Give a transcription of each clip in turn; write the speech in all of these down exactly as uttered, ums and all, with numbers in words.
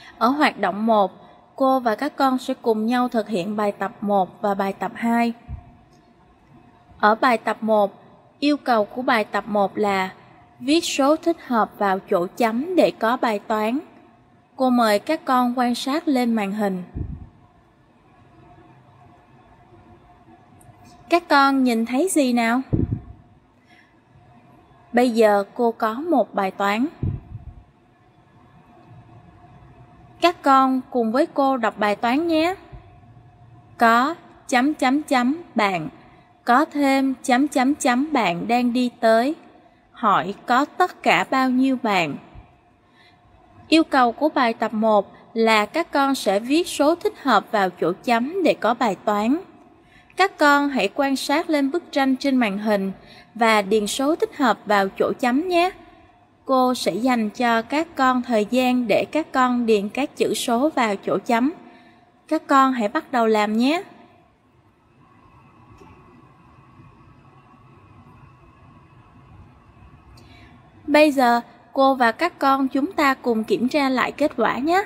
Ở hoạt động một, cô và các con sẽ cùng nhau thực hiện bài tập một và bài tập hai. Ở bài tập một, yêu cầu của bài tập một là viết số thích hợp vào chỗ chấm để có bài toán. Cô mời các con quan sát lên màn hình. Các con nhìn thấy gì nào? Bây giờ cô có một bài toán. Các con cùng với cô đọc bài toán nhé. Có chấm chấm chấm bạn, có thêm chấm chấm chấm bạn đang đi tới. Hỏi có tất cả bao nhiêu bạn? Yêu cầu của bài tập một là các con sẽ viết số thích hợp vào chỗ chấm để có bài toán. Các con hãy quan sát lên bức tranh trên màn hình và điền số thích hợp vào chỗ chấm nhé. Cô sẽ dành cho các con thời gian để các con điền các chữ số vào chỗ chấm. Các con hãy bắt đầu làm nhé. Bây giờ, cô và các con chúng ta cùng kiểm tra lại kết quả nhé.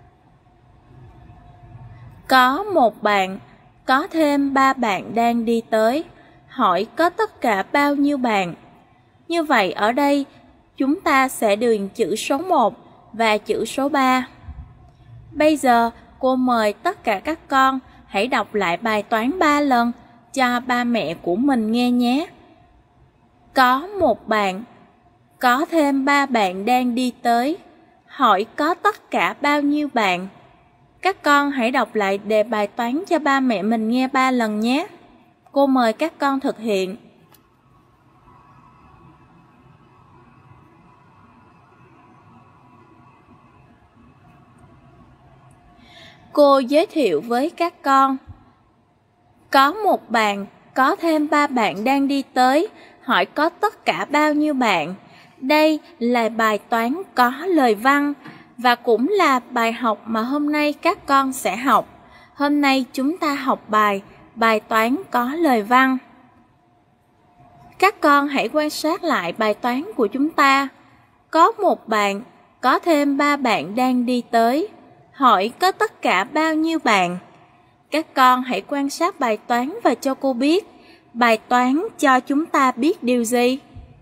Có một bạn, có thêm ba bạn đang đi tới. Hỏi có tất cả bao nhiêu bạn? Như vậy ở đây, chúng ta sẽ điền chữ số một và chữ số ba. Bây giờ, cô mời tất cả các con hãy đọc lại bài toán ba lần cho ba mẹ của mình nghe nhé. Có một bạn, có thêm ba bạn đang đi tới. Hỏi có tất cả bao nhiêu bạn? Các con hãy đọc lại đề bài toán cho ba mẹ mình nghe ba lần nhé. Cô mời các con thực hiện. Cô giới thiệu với các con. Có một bạn, có thêm ba bạn đang đi tới. Hỏi có tất cả bao nhiêu bạn? Đây là bài toán có lời văn và cũng là bài học mà hôm nay các con sẽ học. Hôm nay chúng ta học bài bài toán có lời văn. Các con hãy quan sát lại bài toán của chúng ta. Có một bạn, có thêm ba bạn đang đi tới. Hỏi có tất cả bao nhiêu bạn? Các con hãy quan sát bài toán và cho cô biết bài toán cho chúng ta biết điều gì?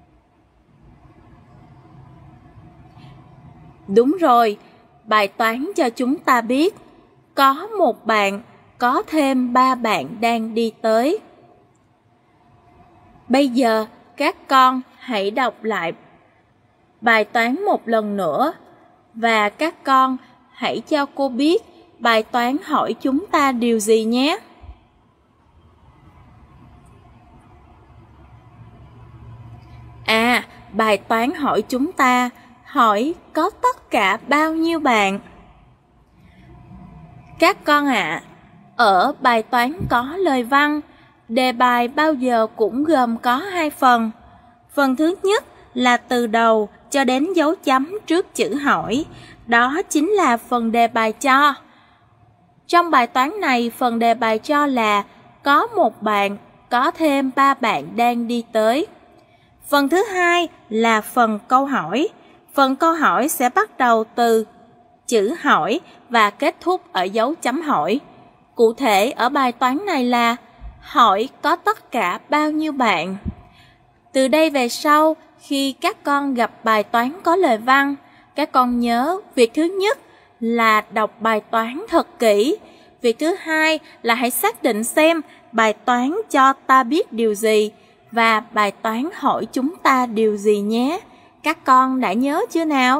Đúng rồi, bài toán cho chúng ta biết có một bạn, có thêm ba bạn đang đi tới. Bây giờ các con hãy đọc lại bài toán một lần nữa và các con hãy cho cô biết bài toán hỏi chúng ta điều gì nhé. À, bài toán hỏi chúng ta hỏi có tất cả bao nhiêu bạn? Các con ạ, à, ở bài toán có lời văn, đề bài bao giờ cũng gồm có hai phần. Phần thứ nhất là từ đầu cho đến dấu chấm trước chữ hỏi, đó chính là phần đề bài cho. Trong bài toán này, phần đề bài cho là có một bạn, có thêm ba bạn đang đi tới. Phần thứ hai là phần câu hỏi. Phần câu hỏi sẽ bắt đầu từ chữ hỏi và kết thúc ở dấu chấm hỏi. Cụ thể ở bài toán này là hỏi có tất cả bao nhiêu bạn? Từ đây về sau, khi các con gặp bài toán có lời văn, các con nhớ việc thứ nhất là đọc bài toán thật kỹ. Việc thứ hai là hãy xác định xem bài toán cho ta biết điều gì và bài toán hỏi chúng ta điều gì nhé. Các con đã nhớ chưa nào?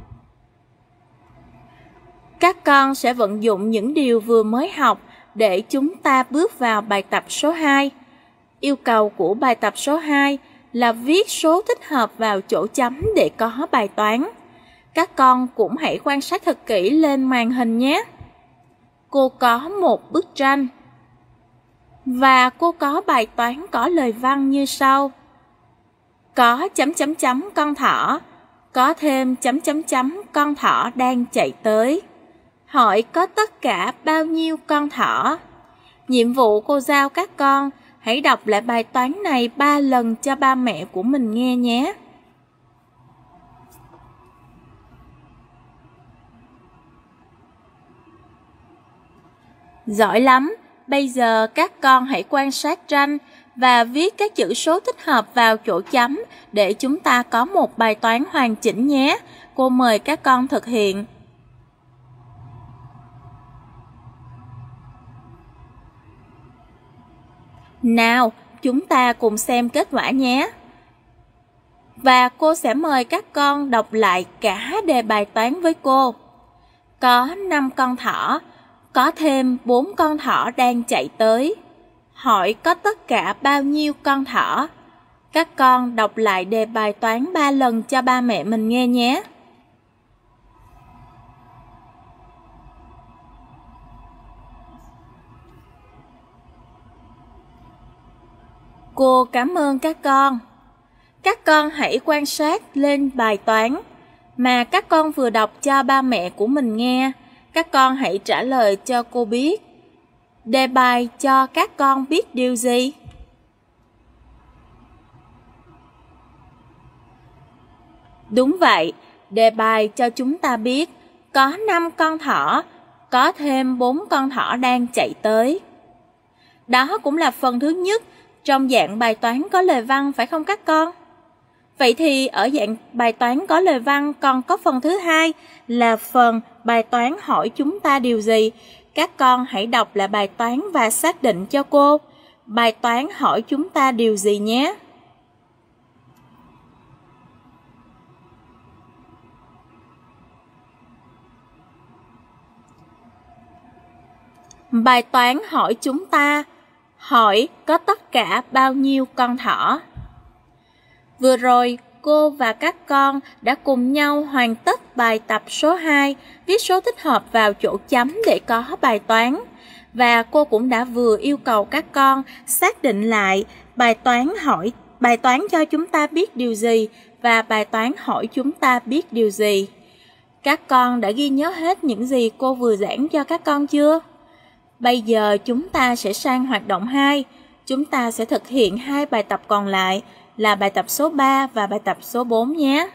Các con sẽ vận dụng những điều vừa mới học để chúng ta bước vào bài tập số hai. Yêu cầu của bài tập số hai là viết số thích hợp vào chỗ chấm để có bài toán. Các con cũng hãy quan sát thật kỹ lên màn hình nhé. Cô có một bức tranh và cô có bài toán có lời văn như sau. Có chấm chấm chấm con thỏ, có thêm chấm chấm chấm con thỏ đang chạy tới. Hỏi có tất cả bao nhiêu con thỏ? Nhiệm vụ cô giao các con hãy đọc lại bài toán này ba lần cho ba mẹ của mình nghe nhé. Giỏi lắm! Bây giờ các con hãy quan sát tranh và viết các chữ số thích hợp vào chỗ chấm để chúng ta có một bài toán hoàn chỉnh nhé. Cô mời các con thực hiện. Nào, chúng ta cùng xem kết quả nhé. Và cô sẽ mời các con đọc lại cả đề bài toán với cô. Có năm con thỏ, có thêm bốn con thỏ đang chạy tới. Hỏi có tất cả bao nhiêu con thỏ? Các con đọc lại đề bài toán ba lần cho ba mẹ mình nghe nhé. Cô cảm ơn các con. Các con hãy quan sát lên bài toán mà các con vừa đọc cho ba mẹ của mình nghe. Các con hãy trả lời cho cô biết. Đề bài cho các con biết điều gì? Đúng vậy, đề bài cho chúng ta biết có năm con thỏ, có thêm bốn con thỏ đang chạy tới. Đó cũng là phần thứ nhất trong dạng bài toán có lời văn, phải không các con? Vậy thì ở dạng bài toán có lời văn còn có phần thứ hai là phần bài toán hỏi chúng ta điều gì. Các con hãy đọc lại bài toán và xác định cho cô. Bài toán hỏi chúng ta điều gì nhé. Bài toán hỏi chúng ta hỏi có tất cả bao nhiêu con thỏ. Vừa rồi, cô và các con đã cùng nhau hoàn tất bài tập số hai, viết số thích hợp vào chỗ chấm để có bài toán. Và cô cũng đã vừa yêu cầu các con xác định lại bài toán hỏi bài toán cho chúng ta biết điều gì và bài toán hỏi chúng ta biết điều gì. Các con đã ghi nhớ hết những gì cô vừa giảng cho các con chưa? Bây giờ chúng ta sẽ sang hoạt động hai. Chúng ta sẽ thực hiện hai bài tập còn lại là bài tập số ba và bài tập số bốn nhé.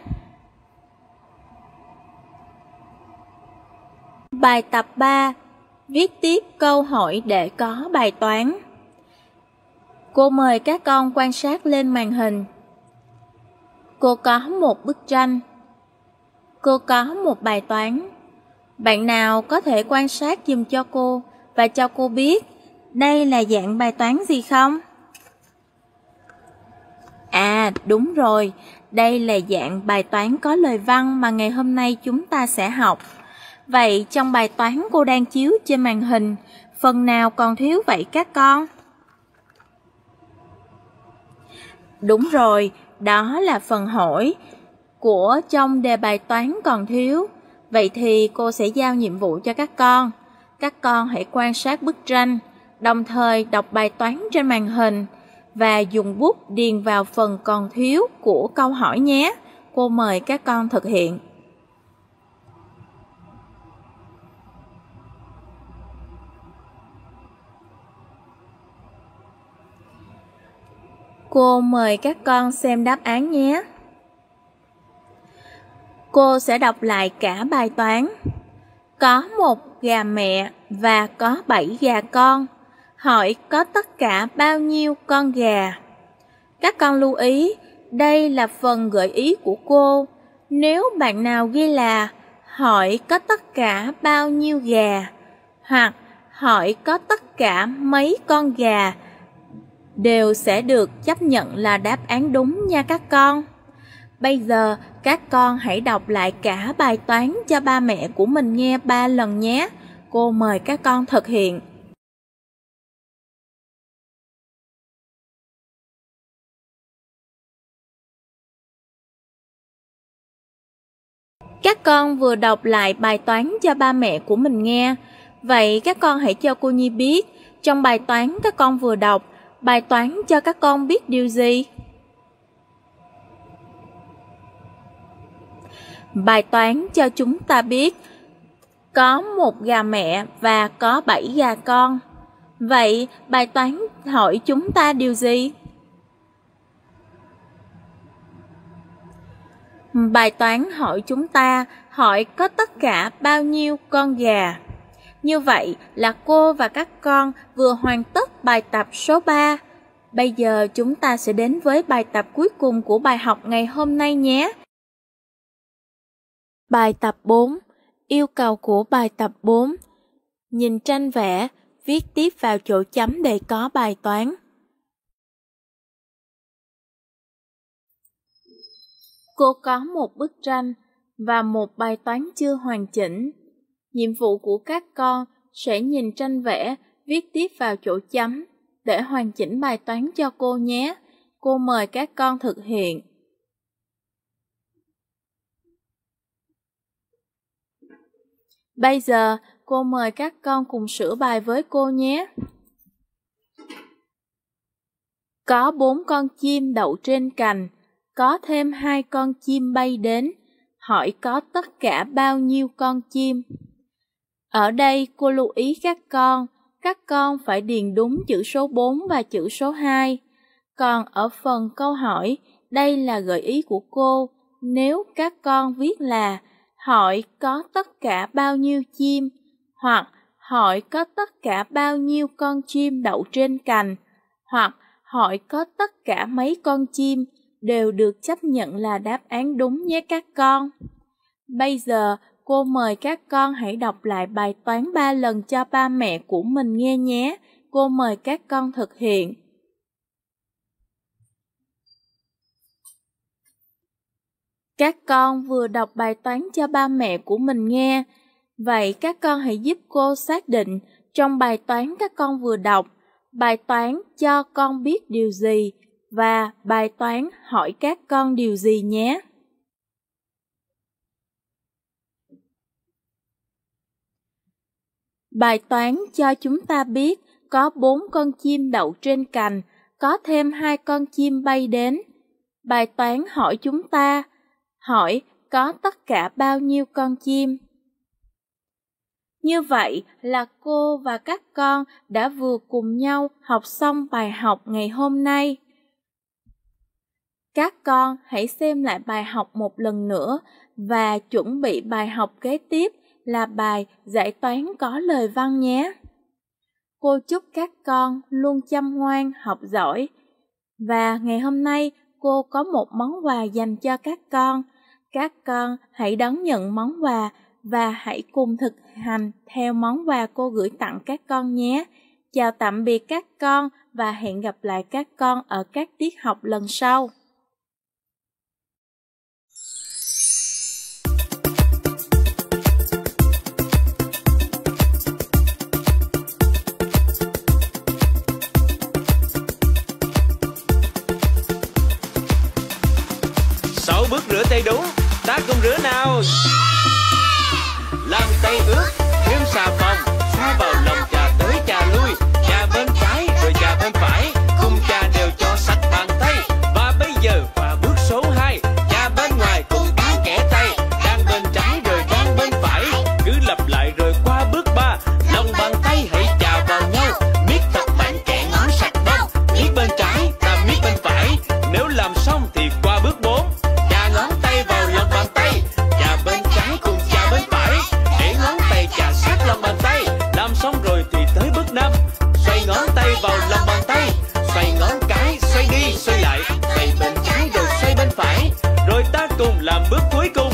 Bài tập ba. Viết tiếp câu hỏi để có bài toán. Cô mời các con quan sát lên màn hình. Cô có một bức tranh. Cô có một bài toán. Bạn nào có thể quan sát giùm cho cô và cho cô biết đây là dạng bài toán gì không? À, đúng rồi, đây là dạng bài toán có lời văn mà ngày hôm nay chúng ta sẽ học. Vậy trong bài toán cô đang chiếu trên màn hình, phần nào còn thiếu vậy các con? Đúng rồi, đó là phần hỏi của trong đề bài toán còn thiếu. Vậy thì cô sẽ giao nhiệm vụ cho các con. Các con hãy quan sát bức tranh, đồng thời đọc bài toán trên màn hình và dùng bút điền vào phần còn thiếu của câu hỏi nhé. Cô mời các con thực hiện. Cô mời các con xem đáp án nhé. Cô sẽ đọc lại cả bài toán. Có một gà mẹ và có bảy gà con. Hỏi có tất cả bao nhiêu con gà? Các con lưu ý, đây là phần gợi ý của cô. Nếu bạn nào ghi là hỏi có tất cả bao nhiêu gà hoặc hỏi có tất cả mấy con gà đều sẽ được chấp nhận là đáp án đúng nha các con. Bây giờ các con hãy đọc lại cả bài toán cho ba mẹ của mình nghe ba lần nhé. Cô mời các con thực hiện. Các con vừa đọc lại bài toán cho ba mẹ của mình nghe. Vậy các con hãy cho cô Nhi biết, trong bài toán các con vừa đọc, bài toán cho các con biết điều gì? Bài toán cho chúng ta biết có một gà mẹ và có bảy gà con. Vậy bài toán hỏi chúng ta điều gì? Bài toán hỏi chúng ta hỏi có tất cả bao nhiêu con gà. Như vậy là cô và các con vừa hoàn tất bài tập số ba. Bây giờ chúng ta sẽ đến với bài tập cuối cùng của bài học ngày hôm nay nhé. Bài tập bốn. Yêu cầu của bài tập bốn. Nhìn tranh vẽ, viết tiếp vào chỗ chấm để có bài toán. Cô có một bức tranh và một bài toán chưa hoàn chỉnh. Nhiệm vụ của các con sẽ nhìn tranh vẽ, viết tiếp vào chỗ chấm để hoàn chỉnh bài toán cho cô nhé. Cô mời các con thực hiện. Bây giờ, cô mời các con cùng sửa bài với cô nhé. Có bốn con chim đậu trên cành, có thêm hai con chim bay đến. Hỏi có tất cả bao nhiêu con chim? Ở đây cô lưu ý các con, các con phải điền đúng chữ số bốn và chữ số hai. Còn ở phần câu hỏi, đây là gợi ý của cô. Nếu các con viết là hỏi có tất cả bao nhiêu chim, hoặc hỏi có tất cả bao nhiêu con chim đậu trên cành, hoặc hỏi có tất cả mấy con chim, đều được chấp nhận là đáp án đúng nhé các con. Bây giờ, cô mời các con hãy đọc lại bài toán ba lần cho ba mẹ của mình nghe nhé. Cô mời các con thực hiện. Các con vừa đọc bài toán cho ba mẹ của mình nghe. Vậy các con hãy giúp cô xác định trong bài toán các con vừa đọc, bài toán cho con biết điều gì và bài toán hỏi các con điều gì nhé. Bài toán cho chúng ta biết có bốn con chim đậu trên cành, có thêm hai con chim bay đến. Bài toán hỏi chúng ta, hỏi có tất cả bao nhiêu con chim? Như vậy là cô và các con đã vừa cùng nhau học xong bài học ngày hôm nay. Các con hãy xem lại bài học một lần nữa và chuẩn bị bài học kế tiếp là bài giải toán có lời văn nhé. Cô chúc các con luôn chăm ngoan, học giỏi. Và ngày hôm nay cô có một món quà dành cho các con. Các con hãy đón nhận món quà và hãy cùng thực hành theo món quà cô gửi tặng các con nhé. Chào tạm biệt các con và hẹn gặp lại các con ở các tiết học lần sau. Sáu bước rửa tay đúng, ta cùng rửa nào. Làm tay ướt, thêm xà phòng, xoa vào lòng chà tới chà lui, chà bên trái rồi chà bên phải, cùng chà đều cho sạch bàn tay. Và bây giờ qua bước số hai, chà bên ngoài cùng bán kẻ tay, đang bên trái rồi đang bên phải, cứ lặp lại rồi qua bước ba. Lòng bàn tay hãy chà vào nhau, miết thật mạnh kẻ ngón sạch bông, miết bên trái ta miết bên phải. Nếu làm xong thì qua bước bốn, chà ngón tay vào lòng bàn tay, chà bên trái cùng chà bên phải, để ngón tay chà sát lòng bàn tay. Làm xong rồi thì tới bước năm, xoay ngón tay vào lòng bàn tay, xoay ngón cái, xoay đi xoay lại, xoay bên trái rồi xoay bên phải. Rồi ta cùng làm bước cuối cùng,